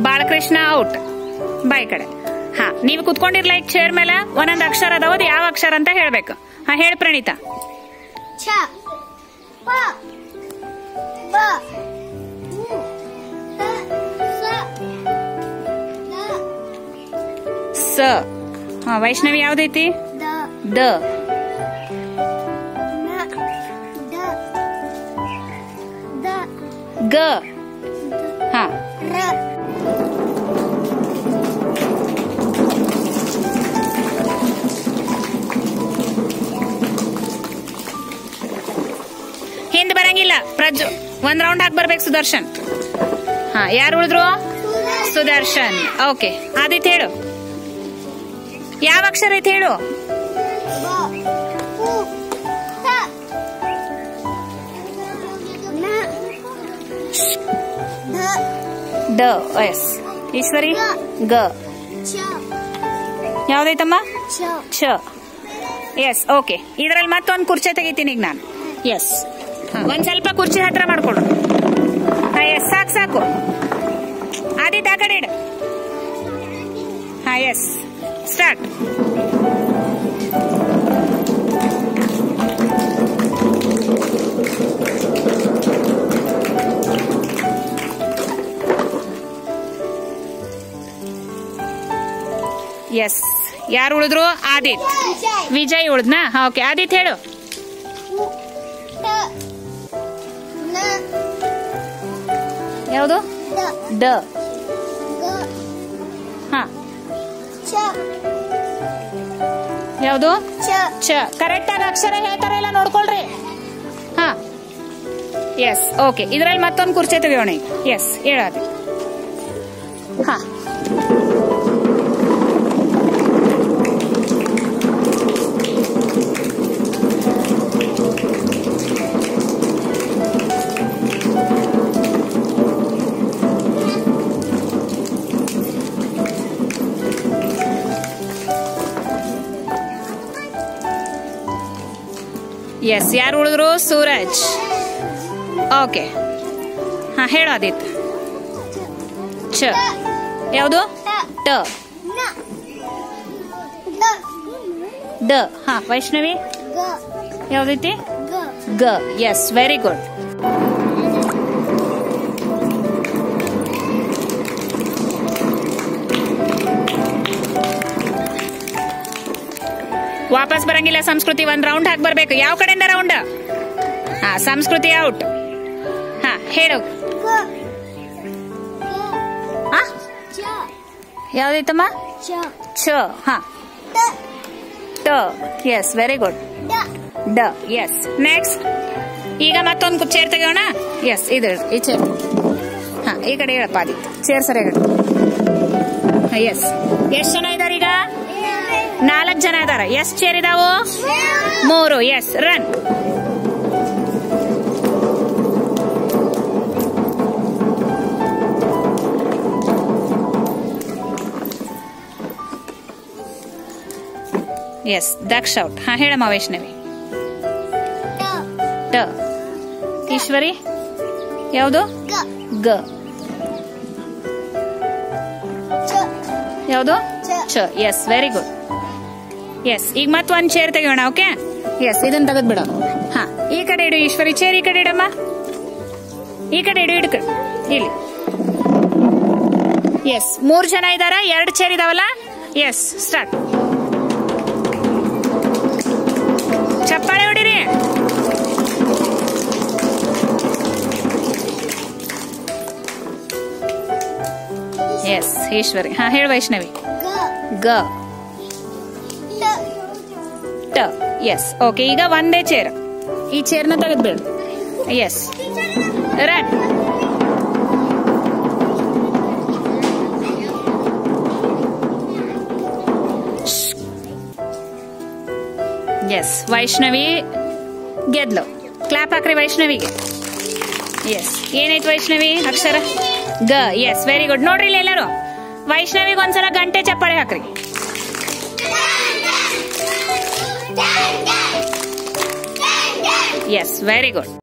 Balakrishna out. ಬಾಯ್ ಕಡೆ. ಹಾ, ನೀವು ಕುತ್ಕೊಂಡಿರ್ಲ ಈಗ ಚೇರ್ ಮೇಲೆ ಒಂದೊಂದು ಅಕ್ಷರ ಅದಾವ, ಅದು ಯಾವ ಅಕ್ಷರ ಅಂತ ಹೇಳ್ಬೇಕು. ಹಾ, ಹೇಳಿ ಪ್ರಣೀತಾ. ಸ. ಹಾ, ವೈಷ್ಣವಿ ಯಾವ್ದೈತಿ? ದ. ಗ. ಹಾ, ಹಿಂದ್ ಬರಂಗಿಲ್ಲ. ಪ್ರಜ್ಜು ಒಂದ್ ರೌಂಡ್ ಹಾಕಿ ಬರ್ಬೇಕು. ಸುದರ್ಶನ್. ಹಾ, ಯಾರು ಉಳಿದ್ರು? ಸುದರ್ಶನ್. ಓಕೆ, ಆದಿತ್ ಹೇಳು. ಯಾವ ಅಕ್ಷರ ಐತಿ ಹೇಳು? ಡ. ಎಸ್. ಈಶ್ವರಿ? ಗ. ಯಾವ್ದೈತಮ್ಮ? ಛ. ಎಸ್. ಓಕೆ, ಇದ್ರಲ್ಲಿ ಮತ್ತೊಂದು ಕುರ್ಚಿ ತೆಗಿತೀನಿ ಈಗ ನಾನು. ಎಸ್. ಒಂದ್ ಸ್ವಲ್ಪ ಕುರ್ಚಿ ಹತ್ರ ಮಾಡ್ಕೊಡು. ಹಾ, ಎಸ್, ಸಾಕು ಸಾಕು. ಆದಿತ್ ಆ ಕಡೆ ಇಡು. ಹಾ, ಎಸ್, ಸ್ಟಾರ್ಟ್. ಎಸ್. ಯಾರು ಉಳಿದ್ರು? ಆದಿತ್. ವಿಜಯ್ ಉಳಿದ್ನಾ? ಓಕೆ, ಆದಿತ್ ಹೇಳು. ಯಾವುದು? ಡ. ಹಾ, ಯಾವುದು? ಚ. ಕರೆಕ್ಟ್ ಆಗಿ ಅಕ್ಷರ ಹೇಳ್ತಾರೆ ಇಲ್ಲ ನೋಡ್ಕೊಳ್ರಿ. ಹಾ, ಎಸ್. ಓಕೆ, ಇದ್ರಲ್ಲಿ ಮತ್ತೊಂದು ಕುರ್ಚಿ ತೆಗಿಯೋಣ. ಎಸ್, ಹೇಳಾದಿ. ಹಾ, ಎಸ್. ಯಾರು ಉಳಿದ್ರು? ಸೂರಜ್. ಓಕೆ. ಹಾ, ಹೇಳು ಆದಿತ್. ಚ. ಯಾವುದು? ಟ. ಡ. ಹಾ, ವೈಷ್ಣವಿ ಯಾವ್ದೈತಿ? ಗ. Yes, very good. ವಾಪಸ್ ಬರಂಗಿಲ್ಲ. ಸಂಸ್ಕೃತಿ ಒಂದ್ ರೌಂಡ್ ಹಾಕಿ ಬರ್ಬೇಕು. ಯಾವ ಕಡೆಯಿಂದ ರೌಂಡ್? ಹಾ, ಸಂಸ್ಕೃತಿ ಔಟ್. ಹಾ, ಹೇಳು. ಯಾವ್ದೈತಮ್ಮ? ಛ. ಹಾ, ಟ. Yes, very good. ಡ. ಎಸ್. ನೆಕ್ಸ್ಟ್. ಈಗ ಮತ್ತೊಂದು ಚೇರ್ ತೆಗೋಣ. ಎಸ್, ಇದು ಈ ಚೇರ್. ಹಾ, ಈ ಕಡೆ ಹೇಳಪ್ಪ ಆದಿತ್. ಚೇರ್ ಸರಿಯಾಗಿ. ಎಸ್. ಎಷ್ಟು ಜನ ಇದಾರೆ ಈಗ? 4 ಜನ ಇದಾರೆ. ಎಷ್ಟು ಚೇರ್ ಇದಾವು? 3. Yes, run. Yes, Daksha out. ಹಾ, ಹೇಳಮ್ಮ ವೈಷ್ಣವಿ. ಟ. ಈಶ್ವರಿ ಯಾವುದು? ಗ. ಯಾವುದು? ಚ. Yes, very good. ಎಸ್. ಈಗ ಮತ್ತೊಂದು ಚೇರ್ ತೆಗೋಣ. ಓಕೆ. ಎಸ್, ಇದನ್ನ ತೆಗೆದ್ ಬಿಡೋ. ಹಾ, ಈ ಕಡೆ ಇಡು ಈಶ್ವರಿ. ಚೇರ್ ಈ ಕಡೆ ಇಡಮ್ಮ. ಈ ಕಡೆ ಇಡು. ಇಡ್ಕ ಇಲ್ಲಿ. ಎಸ್. 3 ಜನ ಇದಾರ. 2 ಚೇರ್ ಇದಾವಲ್ಲ. Yes, start. ಚಪ್ಪಾಳೆ ಹೊಡಿರಿ. ಎಸ್, ಈಶ್ವರಿ. ಹಾ, ಹೇಳು ವೈಷ್ಣವಿ. ಗ. ಟ. ಎಸ್. ಓಕೆ, ಈಗ ಒಂದೇ ಚೇರ್. ಈ ಚೇರ್ನ ತೆಗೆದ್ಬೇಡ. Yes, run. ಎಸ್, ವೈಷ್ಣವಿ ಗೆದ್ಲು. ಕ್ಲಾಪ್ ಹಾಕ್ರಿ ವೈಷ್ಣವಿಗೆ. ಎಸ್. ಏನಾಯ್ತು ವೈಷ್ಣವಿ ಅಕ್ಷರ? ಗ. Yes, very good. ನೋಡ್ರಿ ಇಲ್ಲಿ ಎಲ್ಲರೂ ವೈಷ್ಣವಿಗೆ ಒಂದ್ಸಲ ಗಂಟೆ ಚಪ್ಪಾಳೆ ಹಾಕ್ರಿ. Yes, very good.